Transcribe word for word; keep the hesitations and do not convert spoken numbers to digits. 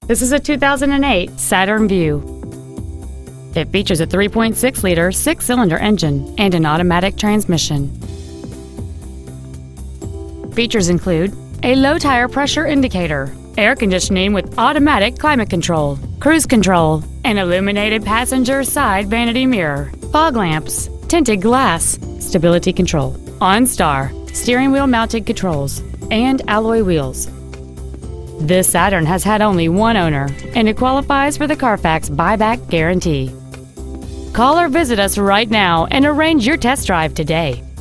This is a two thousand eight Saturn VUE. It features a three point six liter six-cylinder engine and an automatic transmission. Features include a low tire pressure indicator, air conditioning with automatic climate control, cruise control, an illuminated passenger side vanity mirror, fog lamps, tinted glass, stability control, OnStar, steering wheel mounted controls, and alloy wheels. This Saturn has had only one owner, and it qualifies for the Carfax buyback guarantee. Call or visit us right now and arrange your test drive today.